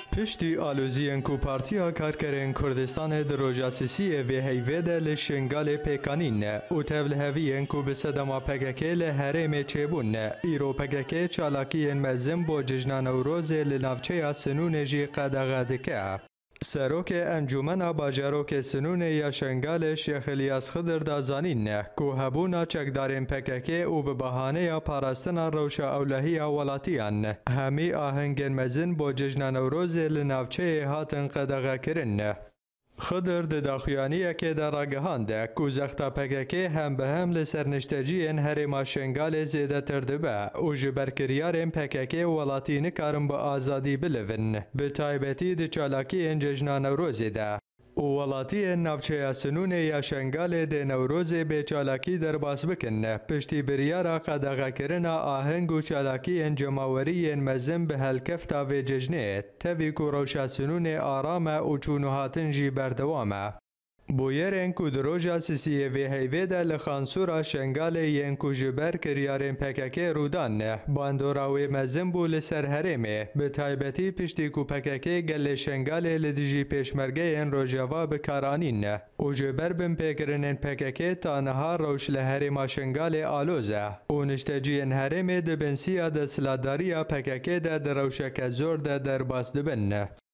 پشتی آلوزیان کو پارتیا کارکرین کردستان در روجاسیسی و هیوید لشنگال پیکانین او تبل هویین کو بسدما پگکه لحرم چبون ایرو پگکه چالاکین مزم با ججنان اوروز لنافچه سنون جی قدغدکه سروک انجمن باجروک سنون یا شنگال شیخ الیاس خضر دازانین کو هبونا چکدارین پککه او به بهانه یا پاراستنا روشا اولهی ولاتیان همی آهنگن مزن با ججن نوروز لنافچه هاتن قدغه کرن خضر د داخیانی که در راگهانده کو زختا پککه هم به هم لسرنشتجین هرما شنگال زیده تردبه او جبرکریارین پککه ولاتی نکارن با آزادی بلون به تایبتی د چالاکی انججنا نوروزی ده ولاتی نافچه سنون یا شنگال د نوروز به چالاکی در باس بکن پشتی بریارا قدغه کرن آهنگ و چالاکی انجماوری مزم به هلکفتا و ججنه تاوی کو روشا سنون آرام و چونوهاتن جی بردوامه بویرین کو دروجا سیسیه و هیویده لخانسورا شنگال ین کو جبر کریارین پککه رودان باندوراوی مزم بو لسر هرمه به تایبتی پشتی کو پککه گل شنگال لدیجی پیشمرگه ین روجاوا بکارانین او جبر بم پیکرنین پککه تانها روش لهرما شنگال آلوزه او نشتجین هرمه دبنسیا دسلاداریا پککه ده دروشک زور ده در باس دبن